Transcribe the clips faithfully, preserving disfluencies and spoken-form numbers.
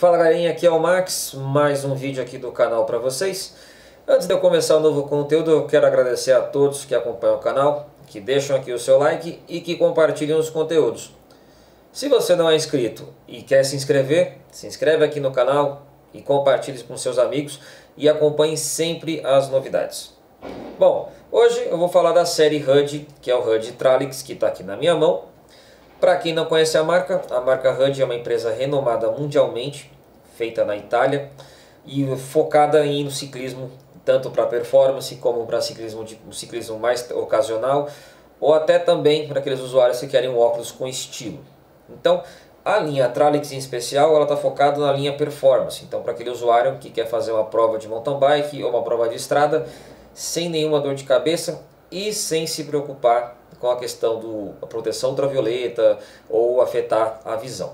Fala galerinha, aqui é o Max, mais um vídeo aqui do canal para vocês. Antes de eu começar o novo conteúdo, eu quero agradecer a todos que acompanham o canal, que deixam aqui o seu like e que compartilham os conteúdos. Se você não é inscrito e quer se inscrever, se inscreve aqui no canal e compartilhe com seus amigos e acompanhe sempre as novidades. Bom, hoje eu vou falar da série H U D, que é o H U D Tralix, que está aqui na minha mão. Para quem não conhece a marca, a marca H U D é uma empresa renomada mundialmente, feita na Itália e focada em no ciclismo, tanto para performance como para ciclismo, de, um ciclismo mais ocasional, ou até também para aqueles usuários que querem um óculos com estilo. Então, a linha Tralix em especial, ela está focada na linha performance. Então, para aquele usuário que quer fazer uma prova de mountain bike ou uma prova de estrada, sem nenhuma dor de cabeça e sem se preocupar com a questão da proteção ultravioleta ou afetar a visão.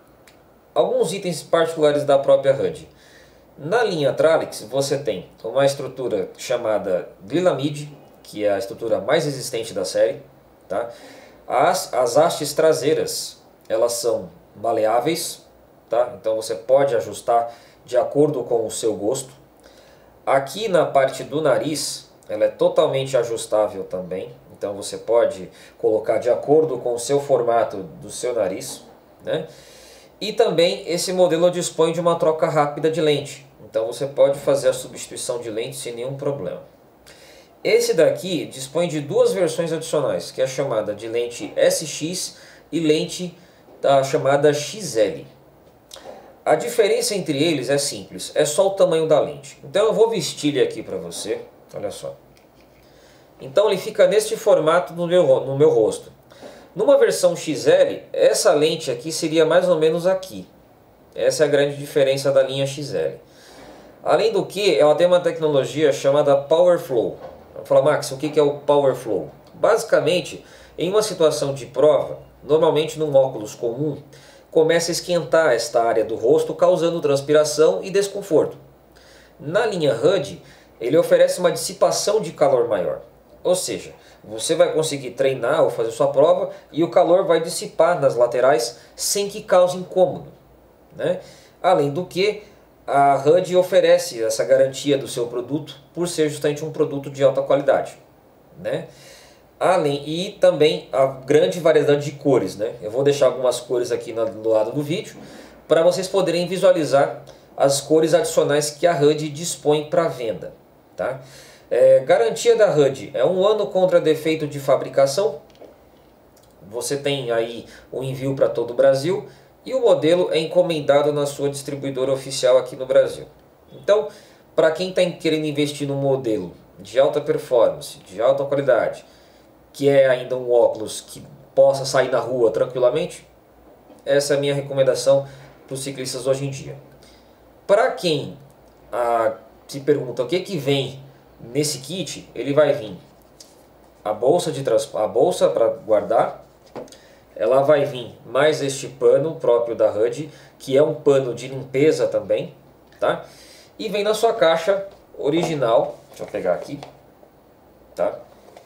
Alguns itens particulares da própria H U D. Na linha Tralix você tem uma estrutura chamada Glilamide, que é a estrutura mais resistente da série. Tá? As, as hastes traseiras, elas são maleáveis, tá? Então você pode ajustar de acordo com o seu gosto. Aqui na parte do nariz, ela é totalmente ajustável também. Então você pode colocar de acordo com o seu formato do seu nariz, né? E também esse modelo dispõe de uma troca rápida de lente. Então você pode fazer a substituição de lente sem nenhum problema. Esse daqui dispõe de duas versões adicionais, que é a chamada de lente S X e lente da chamada X L. A diferença entre eles é simples, é só o tamanho da lente. Então eu vou vestir ele aqui para você, olha só. Então ele fica neste formato no meu, no meu rosto. Numa versão X L, essa lente aqui seria mais ou menos aqui. Essa é a grande diferença da linha X L. Além do que, ela tem uma tecnologia chamada Power Flow. Vou falar, Max, o que é o Power Flow? Basicamente, em uma situação de prova, normalmente num óculos comum, começa a esquentar esta área do rosto, causando transpiração e desconforto. Na linha H U D, ele oferece uma dissipação de calor maior. Ou seja, você vai conseguir treinar ou fazer sua prova e o calor vai dissipar nas laterais sem que cause incômodo, né? Além do que, a H U D oferece essa garantia do seu produto por ser justamente um produto de alta qualidade, né? Além, e também a grande variedade de cores, né? Eu vou deixar algumas cores aqui no lado do vídeo para vocês poderem visualizar as cores adicionais que a H U D dispõe para venda, tá? É, garantia da H U D é um ano contra defeito de fabricação. Você tem aí o envio para todo o Brasil e o modelo é encomendado na sua distribuidora oficial aqui no Brasil. Então, para quem está querendo investir num modelo de alta performance, de alta qualidade, que é ainda um óculos que possa sair na rua tranquilamente, essa é a minha recomendação para os ciclistas hoje em dia. Para quem ah, se pergunta o que, que vem nesse kit, ele vai vir a bolsa de a bolsa para guardar, ela vai vir mais este pano próprio da H U D, que é um pano de limpeza também, tá? E vem na sua caixa original, deixa eu pegar aqui, tá?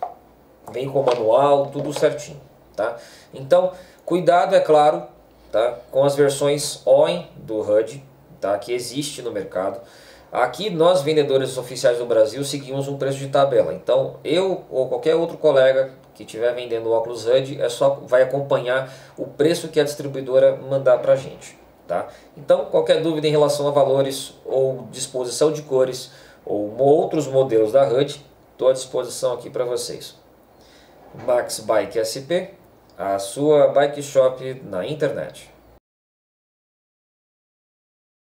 Vem com o manual, tudo certinho, tá? Então, cuidado, é claro, tá? Com as versões O E M do H U D, tá? Que existe no mercado. Aqui nós, vendedores oficiais do Brasil, seguimos um preço de tabela. Então eu ou qualquer outro colega que estiver vendendo óculos H U D é só vai acompanhar o preço que a distribuidora mandar para a gente, tá? Então qualquer dúvida em relação a valores ou disposição de cores ou outros modelos da H U D, estou à disposição aqui para vocês. Max Bike S P, a sua bike shop na internet.